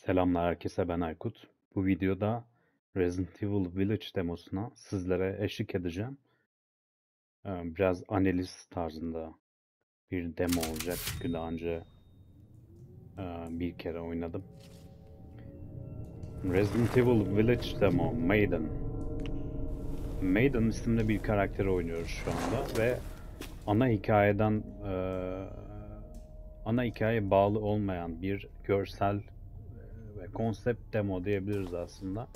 Selamlar herkese, ben Aykut. Bu videoda Resident Evil Village demosuna sizlere eşlik edeceğim. Biraz analiz tarzında bir demo olacak çünkü daha önce bir kere oynadım. Resident Evil Village demo Maiden. Maiden isimli bir karakteri oynuyoruz şu anda ve ana hikayeden ana hikayeye bağlı olmayan bir görsel ve konsept demo diyebiliriz aslında.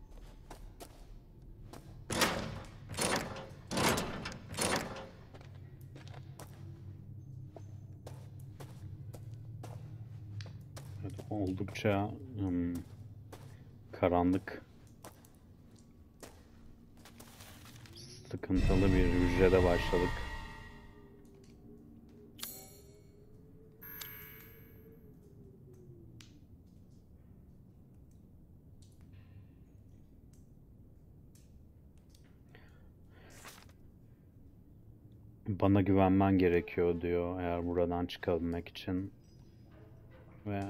Evet, oldukça karanlık, sıkıntılı bir hücrede başladık. Bana güvenmen gerekiyor diyor eğer buradan çıkabilmek için. Ve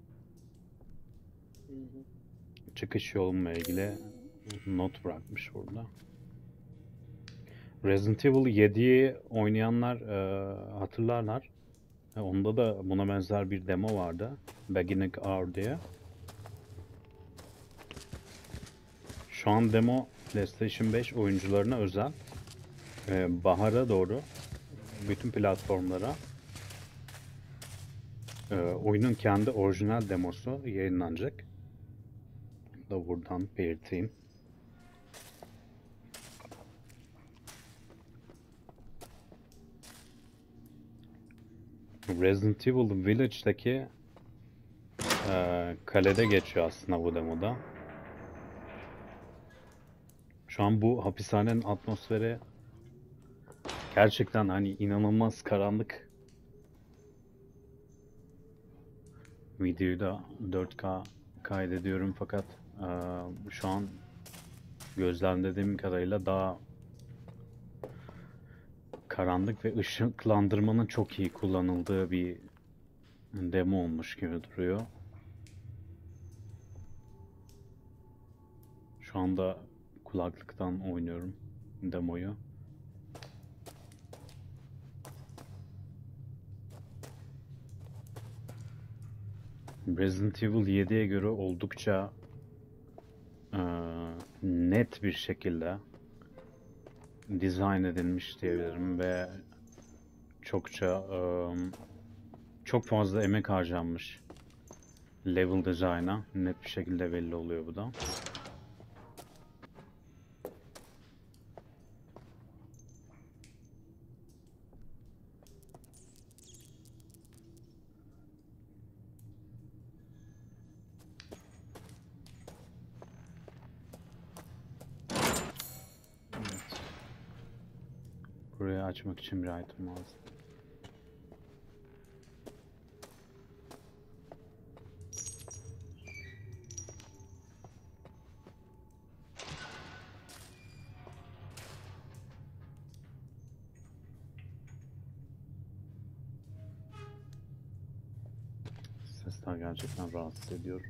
çıkış yolumla ilgili not bırakmış burada. Resident Evil 7'yi oynayanlar hatırlarlar. Onda da buna benzer bir demo vardı. Beginning Hour diye. Şu an demo PlayStation 5 oyuncularına özel. Bahara doğru bütün platformlara oyunun kendi orijinal demosu yayınlanacak. Da buradan belirteyim. Resident Evil Village'daki kalede geçiyor aslında bu demoda. Şu an bu hapishanenin atmosferi gerçekten hani inanılmaz karanlık. Videoyu da 4K kaydediyorum fakat şu an gözlemlediğim kadarıyla daha karanlık ve ışıklandırmanın çok iyi kullanıldığı bir demo olmuş gibi duruyor. Şu anda kulaklıktan oynuyorum demoyu. Resident Evil 7'ye göre oldukça net bir şekilde dizayn edilmiş diyebilirim ve çokça çok fazla emek harcanmış level design'a, net bir şekilde belli oluyor bu da. Evet. Burayı açmak için bir item lazım. Sesler gerçekten rahatsız ediyor.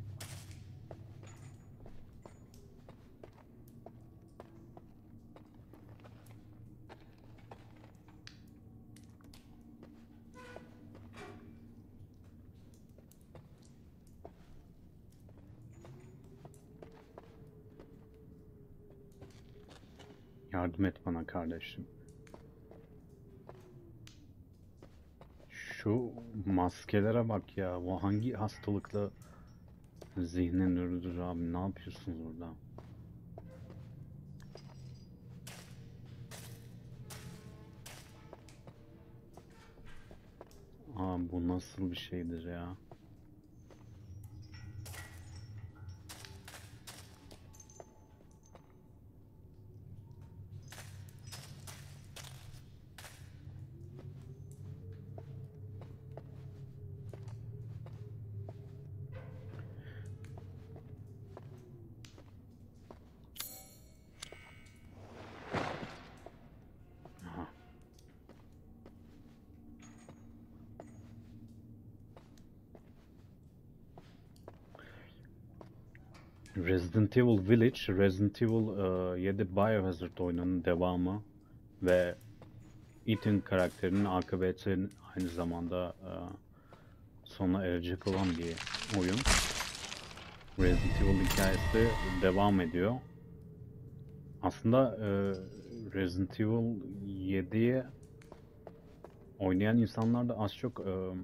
Yardım et bana kardeşim. Şu maskelere bak ya. Bu hangi hastalıkla zihnin ürüdür abi? Ne yapıyorsunuz burada? Aa, bu nasıl bir şeydir ya? Aha. Resident Evil Village, Resident Evil 7 Biohazard oyununun devamı ve Ethan karakterinin akıbeti aynı zamanda sona erecek olan bir oyun. Resident Evil hikayesi devam ediyor. Aslında Resident Evil 7'ye oynayan insanlar da az çok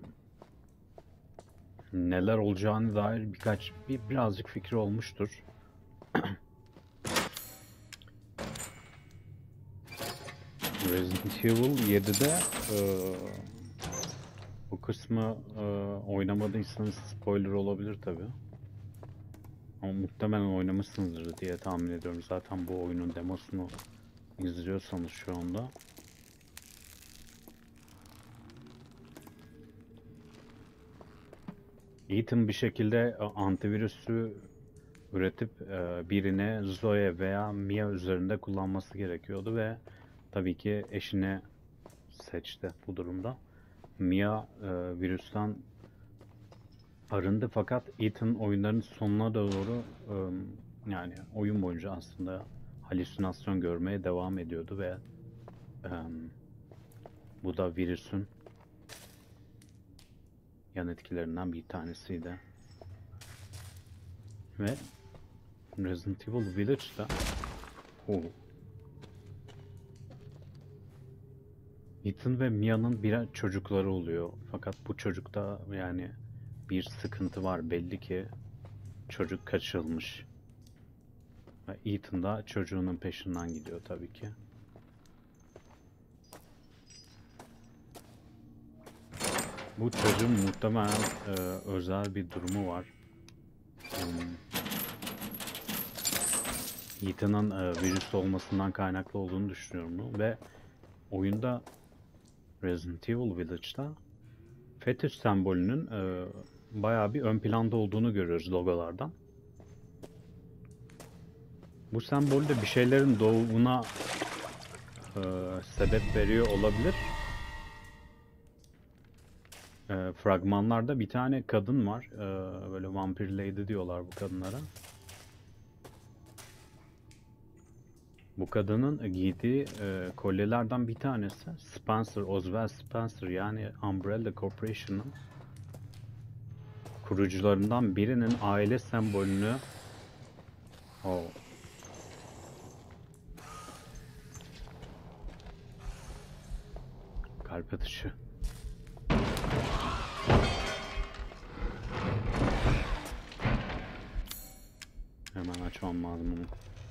neler olacağını dair birazcık fikri olmuştur. Resident Evil 7'de bu kısmı oynamadıysanız spoiler olabilir tabi. Ama muhtemelen oynamışsınızdır diye tahmin ediyorum. Zaten bu oyunun demosunu izliyorsanız şu anda. Ethan bir şekilde antivirüsü üretip birine Zoe veya Mia üzerinde kullanması gerekiyordu ve tabii ki eşini seçti bu durumda. Mia virüsten arındı fakat Ethan oyunların sonuna doğru yani oyun boyunca aslında halüsinasyon görmeye devam ediyordu ve bu da virüsün yan etkilerinden bir tanesiydi. Ve Resident Evil Village'da Ethan ve Mia'nın birer çocukları oluyor. Fakat bu çocukta yani bir sıkıntı var. Belli ki çocuk kaçırılmış. Ve Ethan da çocuğunun peşinden gidiyor tabii ki. Bu çocuğun muhtemelen özel bir durumu var. Ethan'ın virüs olmasından kaynaklı olduğunu düşünüyorum ve oyunda Resident Evil Village'da fetüs sembolünün bayağı bir ön planda olduğunu görüyoruz logolardan. Bu sembol de bir şeylerin doğumuna sebep veriyor olabilir. Fragmanlarda bir tane kadın var. Böyle vampir lady diyorlar bu kadınlara. Bu kadının giydiği kolyelerden bir tanesi Spencer, Oswald Spencer yani Umbrella Corporation'ın kurucularından birinin aile sembolünü kalp atışı. Hemen açmam lazım onu.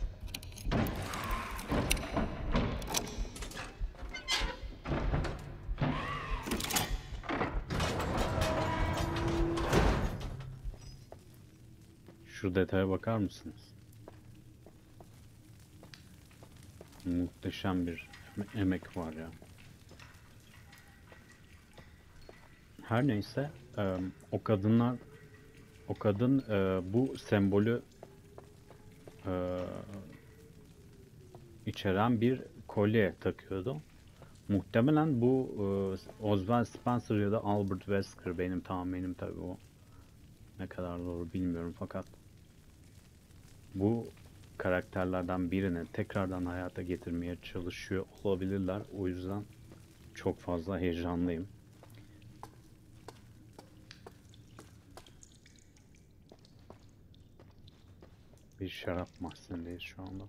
Şu detaya bakar mısınız? Muhteşem bir emek var ya. Her neyse, o kadın bu sembolü içeren bir kolye takıyordu. Muhtemelen bu Oswald Spencer ya da Albert Wesker, benim tahminim tabii o. Ne kadar doğru bilmiyorum fakat bu karakterlerden birini tekrardan hayata getirmeye çalışıyor olabilirler. O yüzden çok fazla heyecanlıyım. Bir şarap mahzendeyiz şu anda.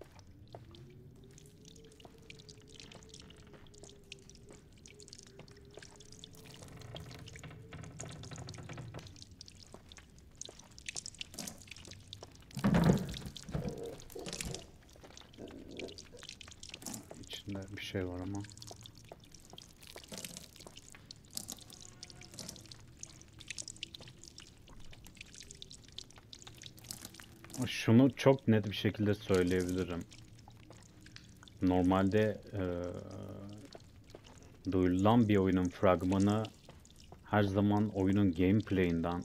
İçinde bir şey var ama. Şunu çok net bir şekilde söyleyebilirim. Normalde duyurulan bir oyunun fragmanı her zaman oyunun gameplay'inden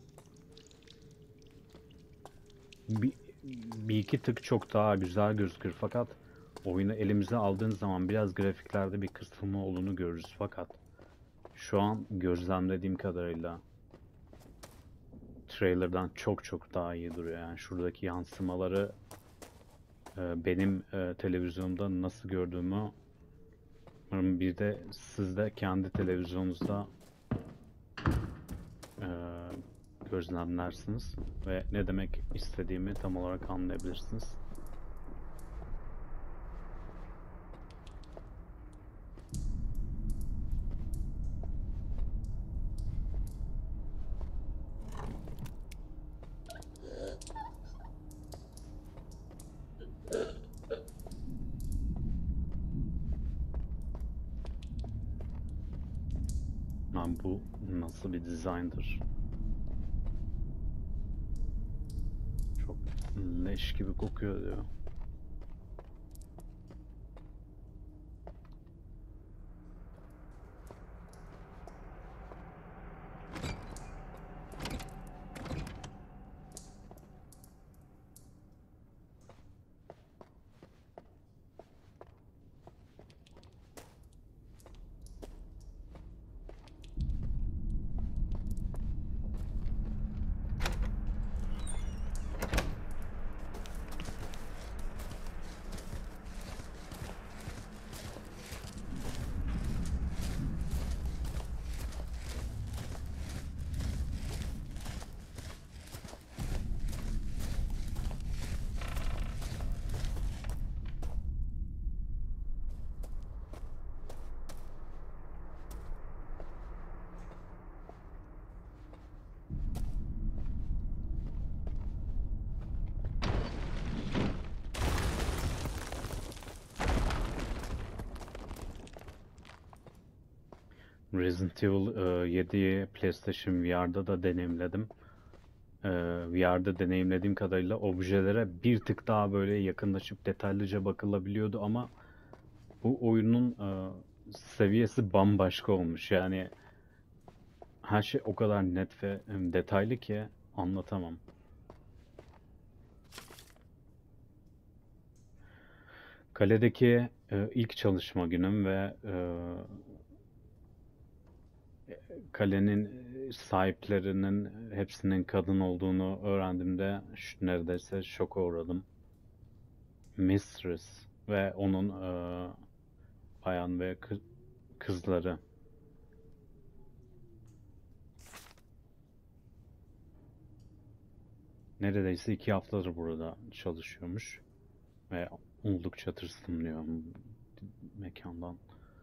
bir iki tık çok daha güzel gözükür fakat oyunu elimize aldığınız zaman biraz grafiklerde bir kısılma olduğunu görürüz fakat şu an gözlemlediğim kadarıyla trailer'dan çok çok daha iyi duruyor. Yani şuradaki yansımaları benim televizyonumda nasıl gördüğümü umarım bir de siz de kendi televizyonunuzda e, gözlemlersiniz ve ne demek istediğimi tam olarak anlayabilirsiniz. Lan bu nasıl bir dizayndır? Çok leş gibi kokuyor diyor. Resident Evil 7'yi PlayStation VR'da da deneyimledim. VR'da deneyimlediğim kadarıyla objelere bir tık daha böyle yakınlaşıp detaylıca bakılabiliyordu ama bu oyunun seviyesi bambaşka olmuş. Yani her şey o kadar net ve detaylı ki anlatamam. Kaledeki ilk çalışma günüm ve kalenin sahiplerinin hepsinin kadın olduğunu öğrendiğimde neredeyse şoka uğradım. Mistress ve onun bayan ve kızları. Neredeyse 2 haftadır burada çalışıyormuş ve oldukça tırsınlıyor mekandan.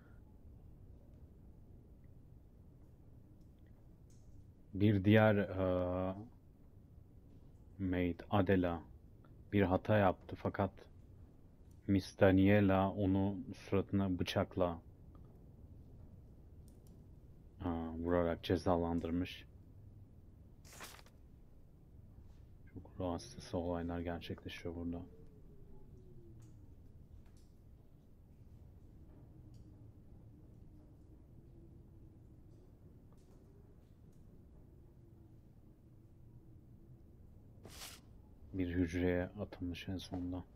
Bir diğer maid Adela bir hata yaptı fakat Miss Daniela onu suratına bıçakla vurarak cezalandırmış. Çok rahatsız olaylar gerçekleşiyor burada. Bir hücreye atılmış en sonunda.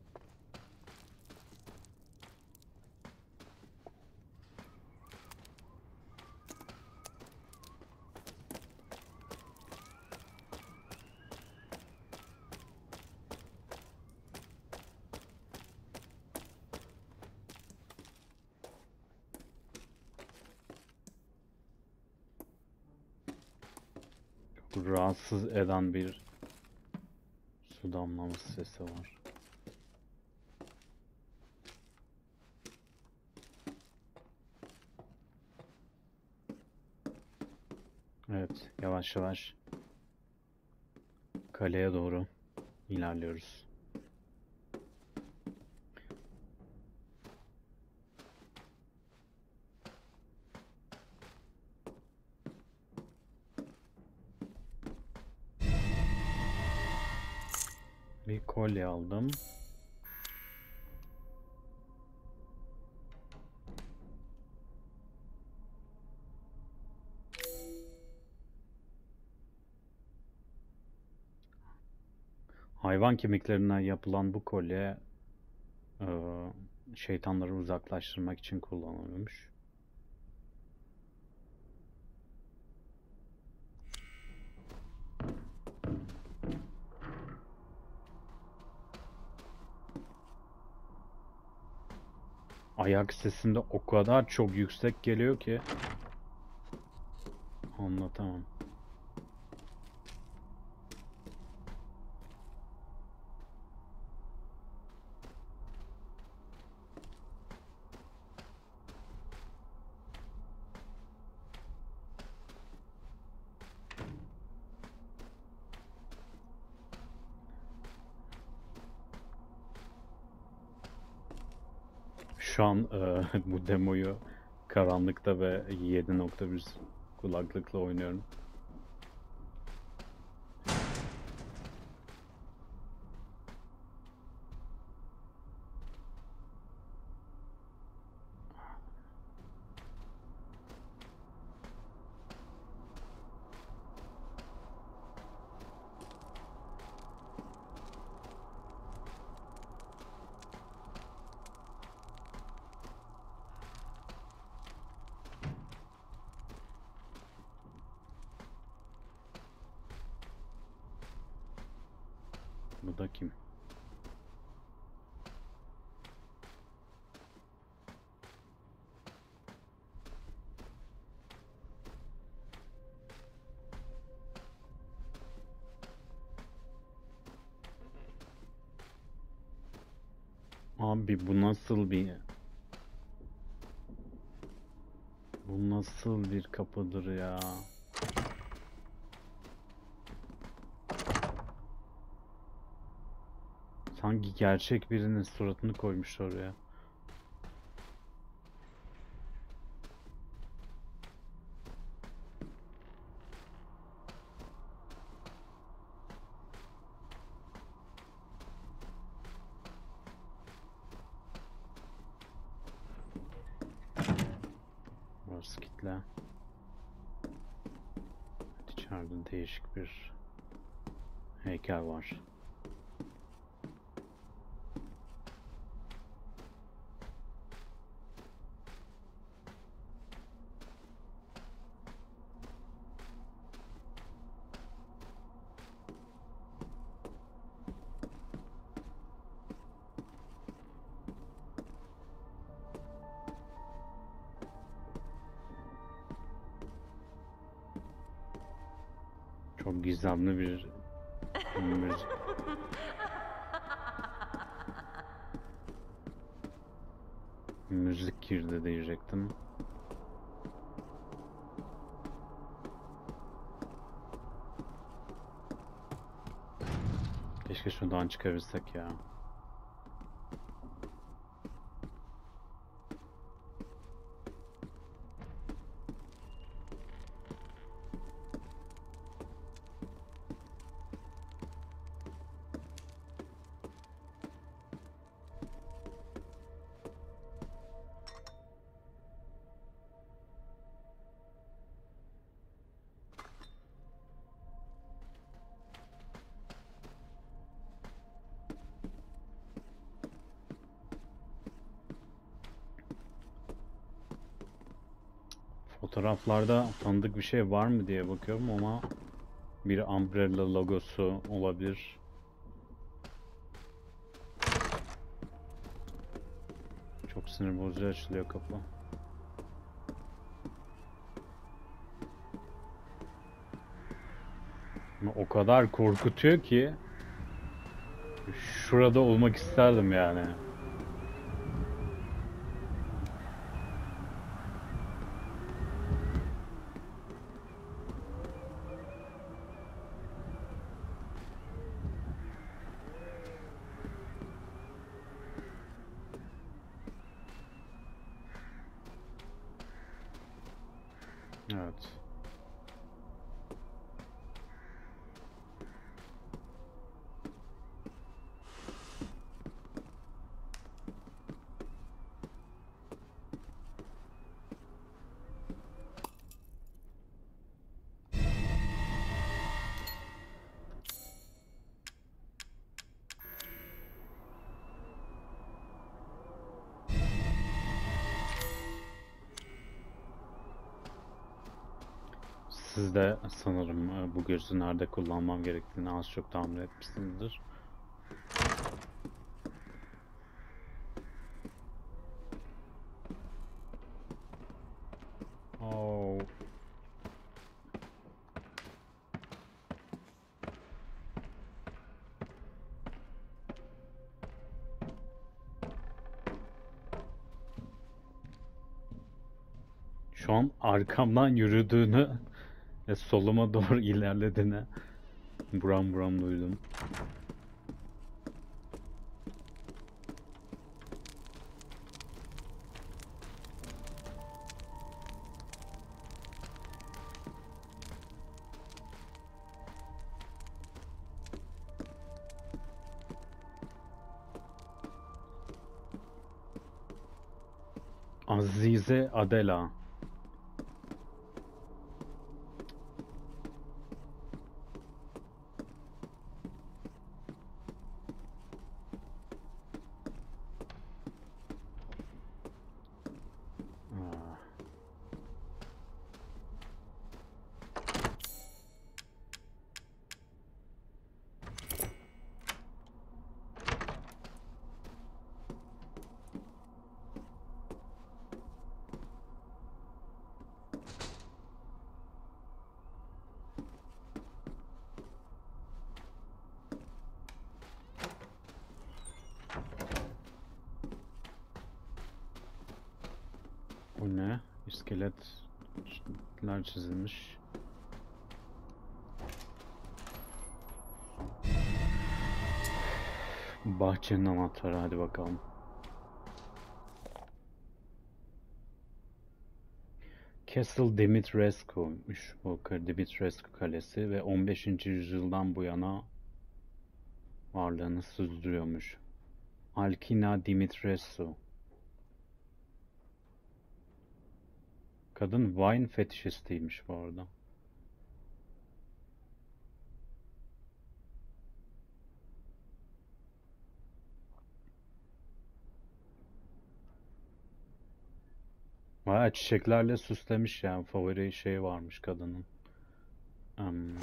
Çok rahatsız eden bir su damlaması sesi var. Evet, yavaş yavaş kaleye doğru ilerliyoruz. Bir kolye aldım. Hayvan kemiklerinden yapılan bu kolye şeytanları uzaklaştırmak için kullanılıyormuş. ayak sesim de o kadar çok yüksek geliyor ki anlatamam. Şu an bu demoyu karanlıkta ve 7.1 kulaklıkla oynuyorum. Bu da kim? Abi bu nasıl bir kapıdır ya? Sanki gerçek birinin suratını koymuş oraya. Burası kitle. İçeride değişik bir heykel var. Çok gizemli bir müzik. Müzik girdi diyecektim. Keşke şuradan çıkabilsek ya. Fotoğraflarda tanıdık bir şey var mı diye bakıyorum ama bir Umbrella logosu olabilir. Çok sinir bozucu açılıyor kapı. Ama o kadar korkutuyor ki şurada olmak isterdim yani. Evet. Siz de sanırım bu gözü nerede kullanmam gerektiğini az çok tahmin etmişsinizdir. Oh. Şu an arkamdan yürüdüğünü ve soluma doğru ilerlediğini buram buram duydum. Azize Adela. Ah. Bu ne? İskeletler çizilmiş. Bahçenin anahtarı, hadi bakalım. Castle Dimitrescu'ymuş bu Dimitrescu Kalesi ve 15. yüzyıldan bu yana varlığını sürdürüyormuş. Alkina Dimitrescu. Kadın wine fetişistiymiş bu arada. Bayağı çiçeklerle süslemiş yani, favori şey varmış kadının. Hmm.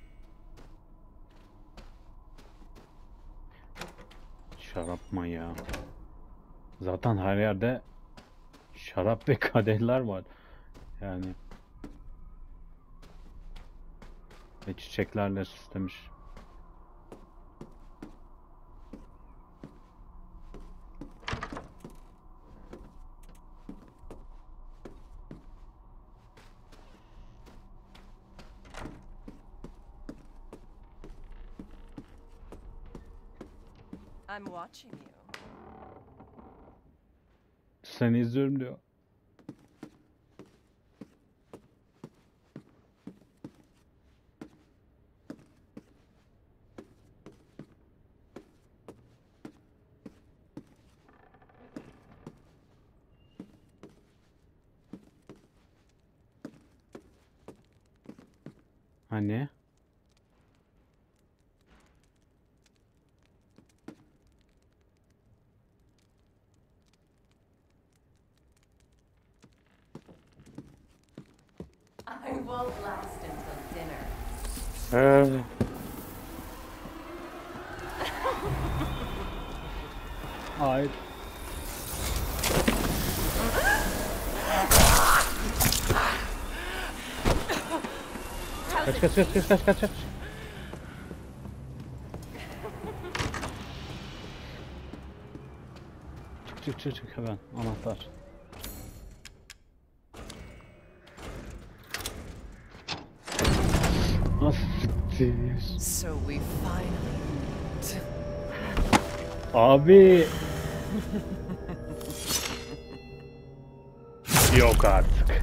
Şarap manyağı. Zaten her yerde şarap ve kadehler var. Yani ve çiçeklerle süslemiş. I'm watching you. Seni izliyorum diyor. Hani? I won't last until dinner. Hayır. Kaç kaç kaç kaç kaç kaç kaç. Çık hemen, anahtar. Nasıl? So we finally meet. Abi. Yok artık.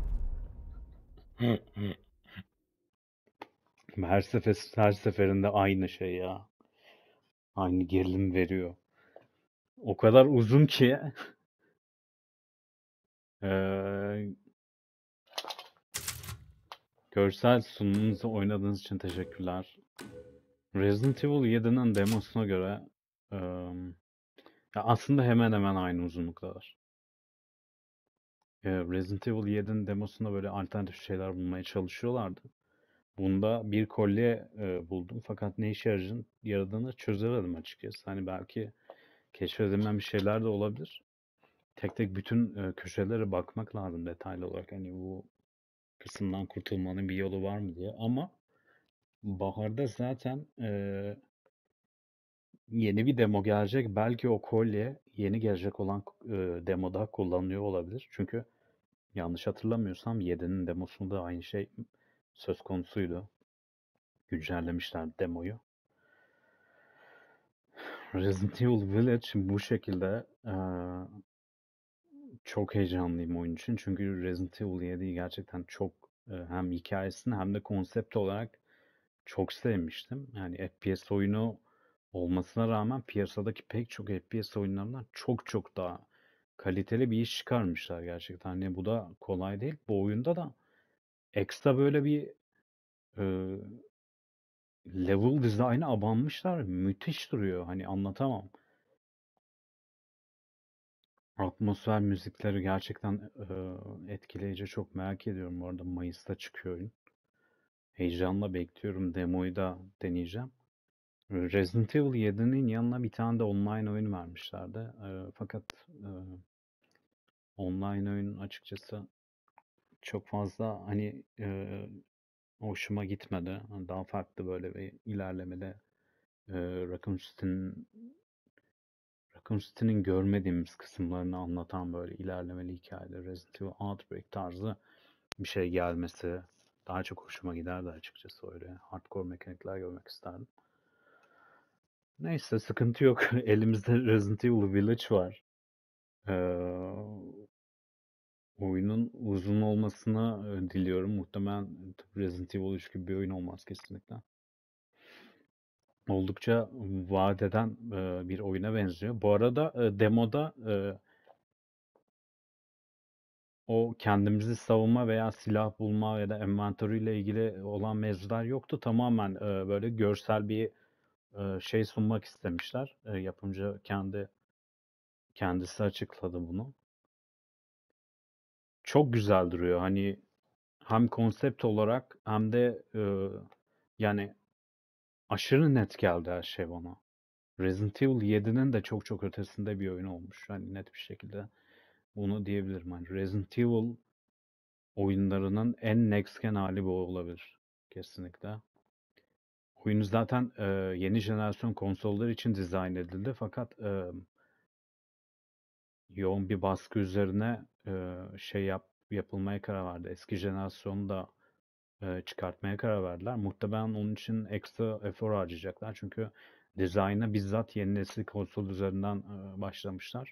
Her seferinde aynı şey ya. Aynı gerilim veriyor. O kadar uzun ki görsel sunumunuzu oynadığınız için teşekkürler. Resident Evil 7'nin demosuna göre ya aslında hemen hemen aynı uzunluktalar. Resident Evil 7'nin demosunda böyle alternatif şeyler bulmaya çalışıyorlardı. Bunda bir kolye buldum fakat ne işe yaradığını çözemedim açıkçası. Hani belki keşfedilmeyen bir şeyler de olabilir. tek tek bütün köşelere bakmak lazım detaylı olarak. Hani bu kısımdan kurtulmanın bir yolu var mı diye. Ama baharda zaten yeni bir demo gelecek. Belki o kolye yeni gelecek olan demoda kullanılıyor olabilir. Çünkü yanlış hatırlamıyorsam 7'nin demosunda aynı şey söz konusuydu. Güncellemişler demoyu. Resident Evil Village bu şekilde çok heyecanlıyım oyun için. Çünkü Resident Evil 7'yi gerçekten çok hem hikayesini hem de konsept olarak çok sevmiştim. Yani FPS oyunu olmasına rağmen piyasadaki pek çok FPS oyunlarından çok çok daha kaliteli bir iş çıkarmışlar gerçekten. Hani bu da kolay değil. Bu oyunda da ekstra böyle bir e, level design'a abanmışlar. Müthiş duruyor. Hani anlatamam. Atmosfer müzikleri gerçekten etkileyici. Çok merak ediyorum. Bu arada Mayıs'ta çıkıyor oyun. Heyecanla bekliyorum. Demoyu da deneyeceğim. Resident Evil 7'nin yanına bir tane de online oyun vermişlerdi. Fakat online oyun açıkçası çok fazla hani hoşuma gitmedi. Hani daha farklı böyle bir ilerlemede e, Raccoon City'nin Raccoon City'nin görmediğimiz kısımlarını anlatan böyle ilerlemeli hikayeler, Resident Evil Outbreak tarzı bir şey gelmesi daha çok hoşuma giderdi açıkçası öyle. Hardcore mekanikler görmek isterdim. Neyse sıkıntı yok. Elimizde Resident Evil Village var. Ee, oyunun uzun olmasını diliyorum. Muhtemelen Resident Evil 3 gibi bir oyun olmaz kesinlikle. Oldukça vaat eden bir oyuna benziyor. Bu arada demoda o kendimizi savunma veya silah bulma ya da envantörü ile ilgili olan mevzular yoktu. Tamamen böyle görsel bir şey sunmak istemişler. Yapımcı kendisi açıkladı bunu. Çok güzel duruyor. Hani hem konsept olarak hem de yani aşırı net geldi her şey bana. Resident Evil 7'nin de çok çok ötesinde bir oyun olmuş. Hani net bir şekilde bunu diyebilirim. Hani Resident Evil oyunlarının en next gen hali bu olabilir. Kesinlikle. Oyun zaten yeni jenerasyon konsollar için dizayn edildi. Fakat yoğun bir baskı üzerine yapılmaya karar verdi. Eski jenerasyonu da çıkartmaya karar verdiler. Muhtemelen onun için ekstra efor harcayacaklar. Çünkü dizayna bizzat yeni nesil konsol üzerinden başlamışlar.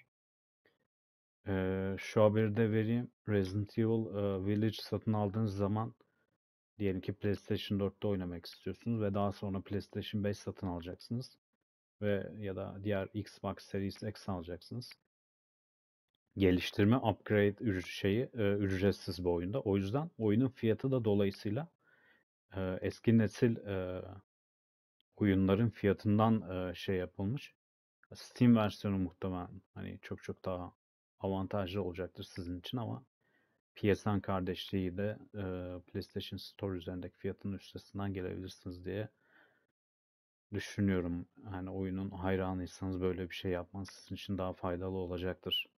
Şu haberi de vereyim. Resident Evil Village satın aldığınız zaman diyelim ki PlayStation 4'te oynamak istiyorsunuz ve daha sonra PlayStation 5 satın alacaksınız ve ya da diğer Xbox Series X alacaksınız. Geliştirme upgrade ücretsiz bu oyunda. O yüzden oyunun fiyatı da dolayısıyla eski nesil oyunların fiyatından yapılmış. Steam versiyonu muhtemelen hani çok çok daha avantajlı olacaktır sizin için ama PSN kardeşliği de PlayStation Store üzerindeki fiyatının üstesinden gelebilirsiniz diye düşünüyorum. Hani oyunun hayranıysanız böyle bir şey yapmanız sizin için daha faydalı olacaktır.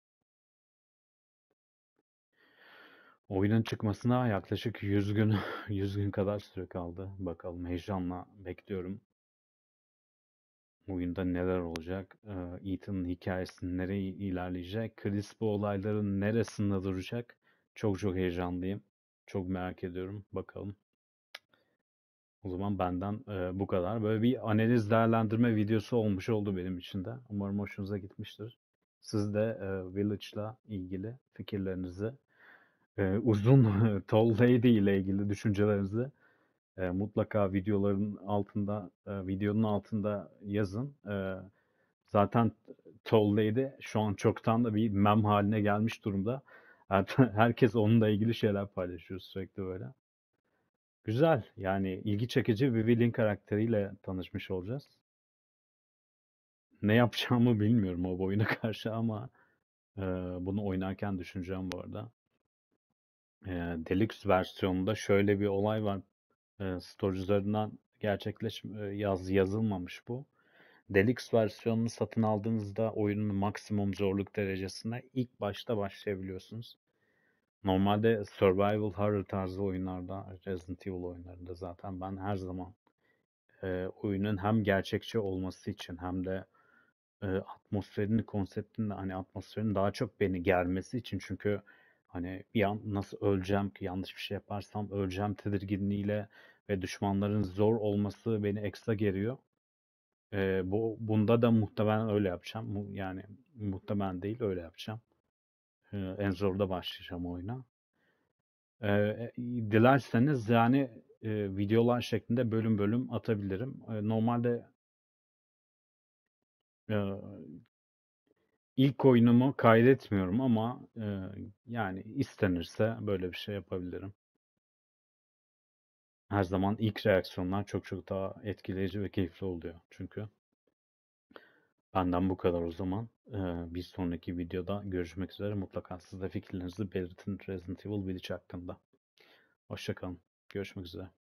Oyunun çıkmasına yaklaşık 100 gün 100 gün kadar süre kaldı. Bakalım heyecanla bekliyorum. Oyunda neler olacak? Ethan'ın hikayesi nereye ilerleyecek? Chris bu olayların neresinde duracak? Çok çok heyecanlıyım. Çok merak ediyorum. Bakalım. O zaman benden bu kadar. Böyle bir analiz değerlendirme videosu olmuş oldu benim için de. Umarım hoşunuza gitmiştir. Siz de Village'la ilgili fikirlerinizi, uzun Tall Lady ile ilgili düşüncelerinizi mutlaka videonun altında yazın. Zaten Tall Lady şu an çoktan da bir mem haline gelmiş durumda. Herkes onunla ilgili şeyler paylaşıyor sürekli böyle. Güzel. Yani ilgi çekici bir villain karakteriyle tanışmış olacağız. Ne yapacağımı bilmiyorum o oyuna karşı ama e, bunu oynarken düşüneceğim bu arada. Deluxe versiyonunda şöyle bir olay var. Story üzerinden yazılmamış bu. Deluxe versiyonunu satın aldığınızda oyunun maksimum zorluk derecesine ilk başta başlayabiliyorsunuz. Normalde survival horror tarzı oyunlarda, Resident Evil oyunlarında zaten ben her zaman oyunun hem gerçekçi olması için hem de atmosferini, konseptini, hani atmosferin daha çok beni germesi için, çünkü hani bir an nasıl öleceğim ki, yanlış bir şey yaparsam öleceğim tedirginliğiyle ve düşmanların zor olması beni ekstra geriyor. Bunda da muhtemelen öyle yapacağım. Yani muhtemelen değil, öyle yapacağım. En zorda başlayacağım oyuna. Dilerseniz yani videolar şeklinde bölüm bölüm atabilirim. Normalde e, ilk oyunumu kaydetmiyorum ama yani istenirse böyle bir şey yapabilirim. Her zaman ilk reaksiyonlar çok çok daha etkileyici ve keyifli oluyor çünkü. Benden bu kadar o zaman. Bir sonraki videoda görüşmek üzere. Mutlaka siz de fikirlerinizi belirtin Resident Evil Village hakkında. Hoşça kalın. Görüşmek üzere.